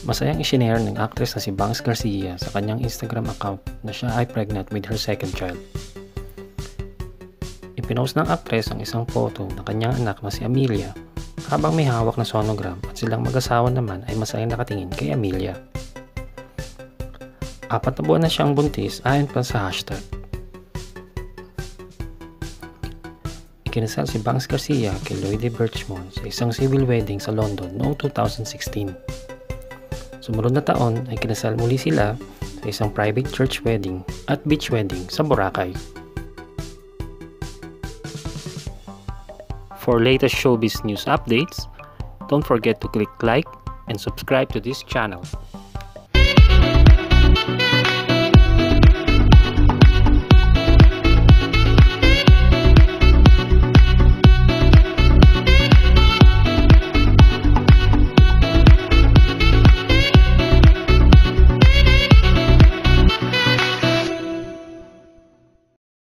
Masayang isinare ng actress na si Bangs Garcia sa kanyang Instagram account na siya ay pregnant with her second child. Ipinost ng actress ang isang photo ng kanyang anak na si Amelia habang may hawak na sonogram at silang mag-asawa naman ay masayang nakatingin kay Amelia. 4 na buwan na siyang buntis ayon pa sa hashtag. Ikinasal si Bangs Garcia kay Lloyd Birchmont sa isang civil wedding sa London noong 2016. Sumunod na taon ay kinasal muli sila sa isang private church wedding at beach wedding sa Boracay. For latest showbiz news updates, don't forget to click like and subscribe to this channel.